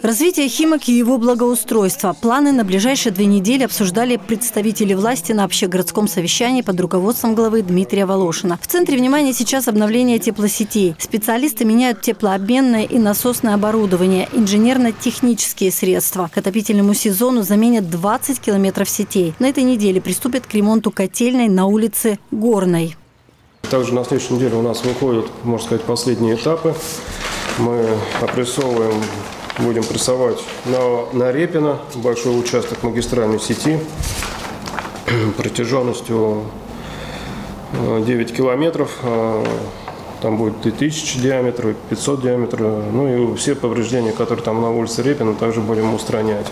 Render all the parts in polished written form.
Развитие Химок и его благоустройство. Планы на ближайшие 2 недели обсуждали представители власти на общегородском совещании под руководством главы Дмитрия Волошина. В центре внимания сейчас обновление теплосетей. Специалисты меняют теплообменное и насосное оборудование, инженерно-технические средства. К отопительному сезону заменят 20 километров сетей. На этой неделе приступят к ремонту котельной на улице Горной. Также на следующей неделе у нас выходят, можно сказать, последние этапы. Мы опрессовываем. Будем прессовать на Репино большой участок магистральной сети протяженностью 9 километров. Там будет и 1000 диаметра, и 500 диаметра. Ну и все повреждения, которые там на улице Репино, также будем устранять.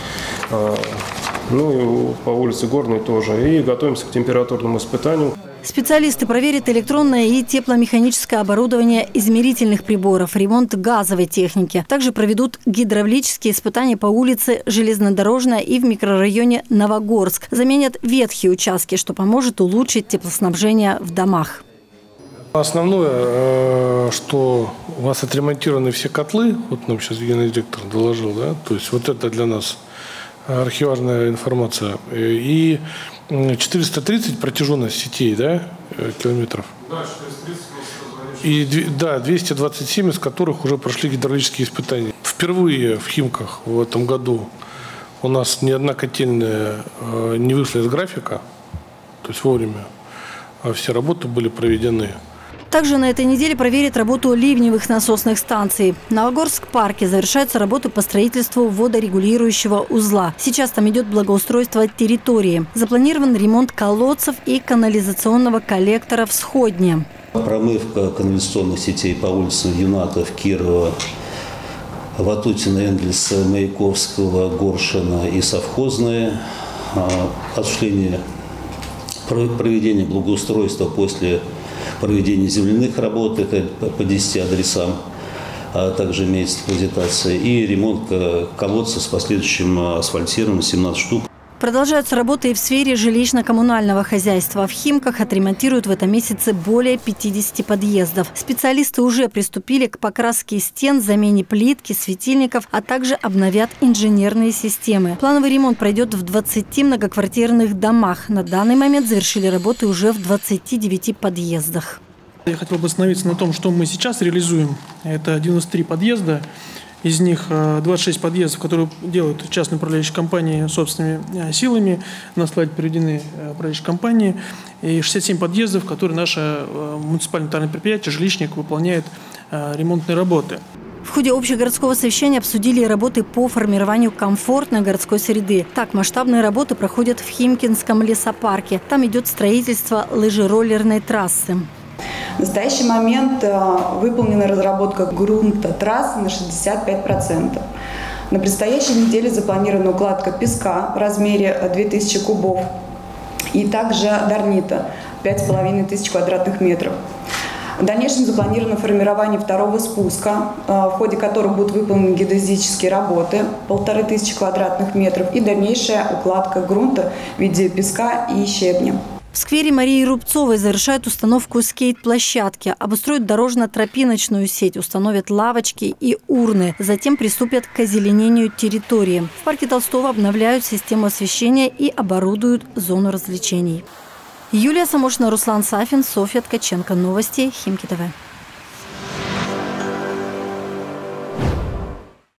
Ну и по улице Горной тоже. И готовимся к температурному испытанию. Специалисты проверят электронное и тепломеханическое оборудование измерительных приборов, ремонт газовой техники. Также проведут гидравлические испытания по улице Железнодорожная и в микрорайоне Новогорск. Заменят ветхие участки, что поможет улучшить теплоснабжение в домах. Основное, что у нас отремонтированы все котлы, вот нам сейчас генеральный-директор доложил, да, то есть вот это для нас архиважная информация. И 430 протяженность сетей, да, километров. Да, 430. И да, 227 из которых уже прошли гидравлические испытания. Впервые в Химках в этом году у нас ни одна котельная не вышла из графика, то есть вовремя, а все работы были проведены. Также на этой неделе проверят работу ливневых насосных станций. В Новогорск-парке завершаются работы по строительству водорегулирующего узла. Сейчас там идет благоустройство территории. Запланирован ремонт колодцев и канализационного коллектора в Сходне. Промывка канализационных сетей по улицам Юнатов, Кирова, Ватутина, Энгельса, Маяковского, Горшина и Совхозная. Осуществление проведения благоустройства после проведения земляных работ, это по 10 адресам, а также имеется депозитация, и ремонт колодца с последующим асфальтированием 17 штук. Продолжаются работы и в сфере жилищно-коммунального хозяйства. В Химках отремонтируют в этом месяце более 50 подъездов. Специалисты уже приступили к покраске стен, замене плитки, светильников, а также обновят инженерные системы. Плановый ремонт пройдет в 20 многоквартирных домах. На данный момент завершили работы уже в 29 подъездах. Я хотел бы остановиться на том, что мы сейчас реализуем. Это 93 подъезда. Из них 26 подъездов, которые делают частные управляющие компании собственными силами. На слайд приведены управляющие компании. И 67 подъездов, которые наше муниципальное предприятие «Жилищник» выполняет ремонтные работы. В ходе общегородского совещания обсудили работы по формированию комфортной городской среды. Так, масштабные работы проходят в Химкинском лесопарке. Там идет строительство лыжероллерной трассы. В настоящий момент выполнена разработка грунта трассы на 65%. На предстоящей неделе запланирована укладка песка в размере 2000 кубов и также дарнита 5500 квадратных метров. В дальнейшем запланировано формирование второго спуска, в ходе которого будут выполнены геодезические работы 1500 квадратных метров и дальнейшая укладка грунта в виде песка и щебня. В сквере Марии Рубцовой завершают установку скейт-площадки, обустроят дорожно-тропиночную сеть, установят лавочки и урны. Затем приступят к озеленению территории. В парке Толстого обновляют систему освещения и оборудуют зону развлечений. Юлия Самошина, Руслан Сафин, Софья Ткаченко. Новости Химки ТВ.